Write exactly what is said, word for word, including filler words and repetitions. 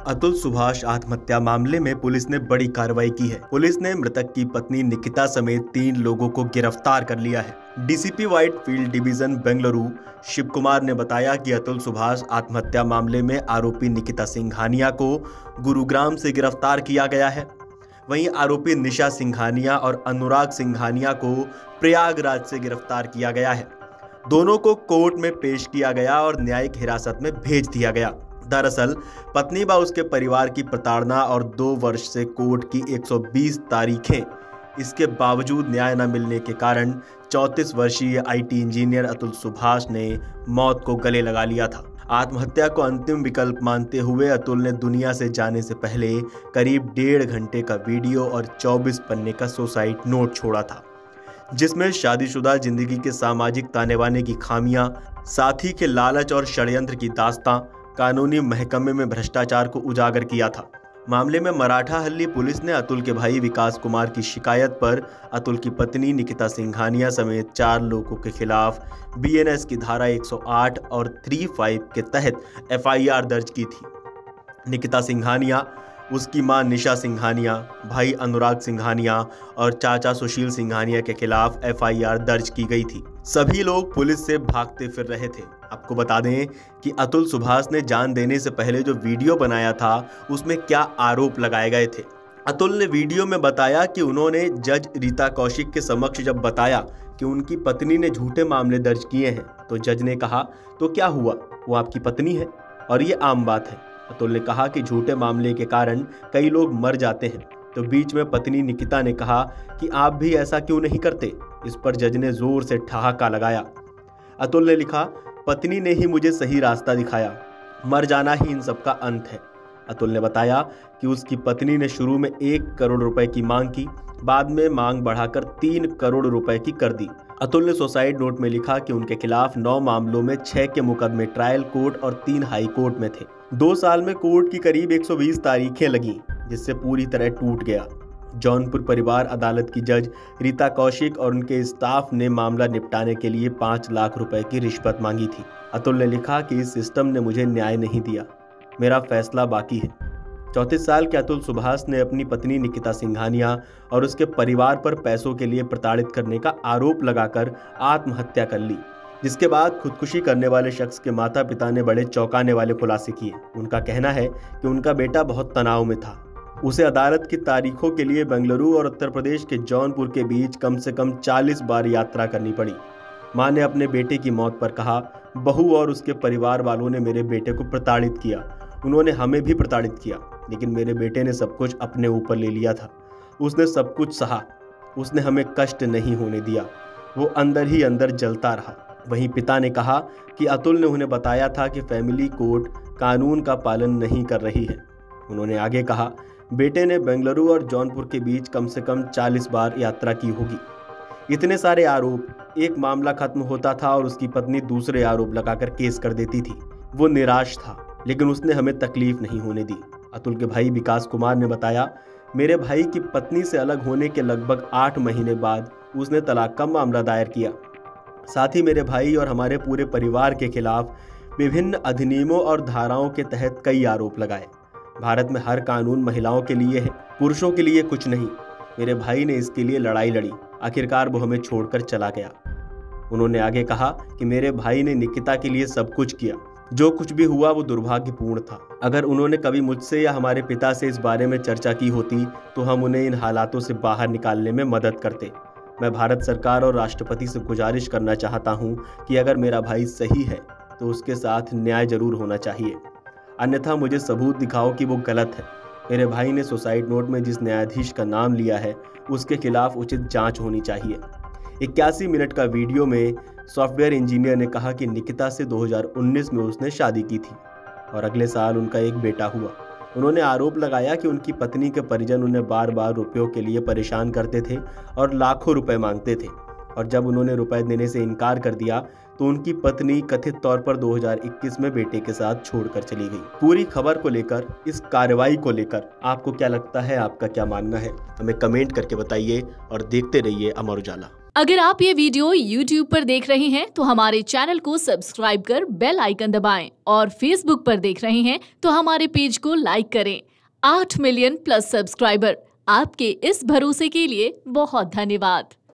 अतुल सुभाष आत्महत्या मामले में पुलिस ने बड़ी कार्रवाई की है। पुलिस ने मृतक की पत्नी निकिता समेत तीन लोगों को गिरफ्तार कर लिया है। DCP Whitefield division Bengaluru Shiv Kumar ने बताया कि अतुल सुभाष आत्महत्या मामले में आरोपी निकिता सिंघानिया को गुरुग्राम से गिरफ्तार किया गया है। वहीं आरोपी निशा सिंघानिया और अनुराग सिंघानिया को प्रयागराज से गिरफ्तार किया गया है। दोनों को कोर्ट में पेश किया गया और न्यायिक हिरासत में भेज दिया गया। दरअसल पत्नी व उसके परिवार की प्रताड़ना और दो वर्ष से कोर्ट की एक सौ बीस तारीखें, इसके बावजूद न्याय न मिलने के कारण चौंतीस वर्षीय आईटी इंजीनियर अतुल सुभाष ने मौत को गले लगा लिया था। आत्महत्या को अंतिम विकल्प मानते हुए अतुल ने दुनिया से जाने से पहले करीब डेढ़ घंटे का वीडियो और चौबीस पन्ने का सुसाइड नोट छोड़ा था, जिसमें शादीशुदा जिंदगी के सामाजिक ताने बाने की खामियां, साथी के लालच और षड्यंत्र की दास्तां, कानूनी महकमे में भ्रष्टाचार को उजागर किया था। मामले में मराठाहल्ली पुलिस ने अतुल के भाई विकास कुमार की शिकायत पर अतुल की पत्नी निकिता सिंघानिया समेत चार लोगों के खिलाफ बीएनएस की धारा एक सौ आठ और पैंतीस के तहत एफआईआर दर्ज की थी। निकिता सिंघानिया, उसकी मां निशा सिंघानिया, भाई अनुराग सिंघानिया और चाचा सुशील सिंघानिया के खिलाफ एफआईआर दर्ज की गई थी। सभी लोग पुलिस से भागते फिर रहे थे। आपको बता दें कि अतुल सुभाष ने जान देने से पहले जो वीडियो बनाया था उसमें क्या आरोप लगाए गए थे। अतुल ने वीडियो में बताया कि उन्होंने जज रीता कौशिक के समक्ष जब बताया कि उनकी पत्नी ने झूठे मामले दर्ज किए हैं तो जज ने कहा, तो क्या हुआ, वो आपकी पत्नी है और ये आम बात है। अतुल ने कहा कि झूठे मामले के कारण कई लोग मर जाते हैं। तो बीच में पत्नी निकिता ने कहा कि आप भी ऐसा क्यों नहीं करते। इस पर जज ने जोर से ठहाका लगाया। अतुल ने लिखा, पत्नी ने ही मुझे सही रास्ता दिखाया, मर जाना ही इन सब का अंत है। अतुल ने बताया कि उसकी पत्नी ने शुरू में एक करोड़ रुपए की मांग की, बाद में मांग बढ़ाकर तीन करोड़ रुपए की कर दी। अतुल ने सुसाइड नोट में लिखा कि उनके खिलाफ नौ मामलों में छह के मुकदमे ट्रायल कोर्ट और तीन हाई कोर्ट में थे। दो साल में कोर्ट की करीब एक सौ बीस तारीखें लगी, जिससे पूरी तरह टूट गया। जौनपुर परिवार अदालत की जज रीता कौशिक और उनके स्टाफ ने मामला निपटाने के लिए पाँच लाख रुपए की रिश्वत मांगी थी। अतुल ने लिखा कि इस सिस्टम ने मुझे न्याय नहीं दिया, मेरा फैसला बाकी है। चौंतीस साल के अतुल सुभाष ने अपनी पत्नी निकिता सिंघानिया और उसके परिवार पर पैसों के लिए प्रताड़ित करने का आरोप लगाकर आत्महत्या कर ली, जिसके बाद खुदकुशी करने वाले शख्स के माता पिता ने बड़े चौंकाने वाले खुलासे किए। उनका कहना है कि उनका बेटा बहुत तनाव में था। उसे अदालत की तारीखों के लिए बेंगलुरु और उत्तर प्रदेश के जौनपुर के बीच कम से कम चालीस बार यात्रा करनी पड़ी। मां ने अपने बेटे की मौत पर कहा, बहू और उसके परिवार वालों ने मेरे बेटे को प्रताड़ित किया, उन्होंने हमें भी प्रताड़ित किया, लेकिन मेरे बेटे ने सब कुछ अपने ऊपर ले लिया था। उसने सब कुछ सहा, उसने हमें कष्ट नहीं होने दिया, वो अंदर ही अंदर जलता रहा। वहीं पिता ने कहा कि अतुल ने उन्हें बताया था कि फैमिली कोर्ट कानून का पालन नहीं कर रही है। उन्होंने आगे कहा, बेटे ने बेंगलुरु और जौनपुर के बीच कम से कम चालीस बार यात्रा की होगी। इतने सारे आरोप, एक मामला खत्म होता था और उसकी पत्नी दूसरे आरोप लगाकर केस कर देती थी। वो निराश था, लेकिन उसने हमें तकलीफ नहीं होने दी। अतुल के भाई विकास कुमार ने बताया, मेरे भाई की पत्नी से अलग होने के लगभग आठ महीने बाद उसने तलाक का मामला दायर किया। साथ ही मेरे भाई और हमारे पूरे परिवार के खिलाफ विभिन्न अधिनियमों और धाराओं के तहत कई आरोप लगाए। भारत में हर कानून महिलाओं के लिए है, पुरुषों के लिए कुछ नहीं। मेरे भाई ने इसके लिए लड़ाई लड़ी, आखिरकार वो हमें छोड़कर चला गया। उन्होंने आगे कहा कि मेरे भाई ने निकिता के लिए सब कुछ किया, जो कुछ भी हुआ वो दुर्भाग्यपूर्ण था। अगर उन्होंने कभी मुझसे या हमारे पिता से इस बारे में चर्चा की होती तो हम उन्हें इन हालातों से बाहर निकालने में मदद करते। मैं भारत सरकार और राष्ट्रपति से गुजारिश करना चाहता हूं कि अगर मेरा भाई सही है तो उसके साथ न्याय जरूर होना चाहिए, अन्यथा मुझे सबूत दिखाओ कि वो गलत है। मेरे भाई ने सुसाइड नोट में जिस न्यायाधीश का नाम लिया है उसके खिलाफ उचित जांच होनी चाहिए। इक्यासी मिनट का वीडियो में सॉफ्टवेयर इंजीनियर ने कहा कि निकिता से दो हज़ार उन्नीस में उसने शादी की थी और अगले साल उनका एक बेटा हुआ। उन्होंने आरोप लगाया कि उनकी पत्नी के परिजन उन्हें बार बार रुपयों के लिए परेशान करते थे और लाखों रुपए मांगते थे, और जब उन्होंने रुपए देने से इनकार कर दिया तो उनकी पत्नी कथित तौर पर दो हज़ार इक्कीस में बेटे के साथ छोड़कर चली गई। पूरी खबर को लेकर, इस कार्रवाई को लेकर आपको क्या लगता है, आपका क्या मानना है, हमें कमेंट करके बताइए और देखते रहिए अमर उजाला। अगर आप ये वीडियो यूट्यूब पर देख रहे हैं तो हमारे चैनल को सब्सक्राइब कर बेल आइकन दबाएं और फेसबुक पर देख रहे हैं तो हमारे पेज को लाइक करें। आठ मिलियन प्लस सब्सक्राइबर, आपके इस भरोसे के लिए बहुत धन्यवाद।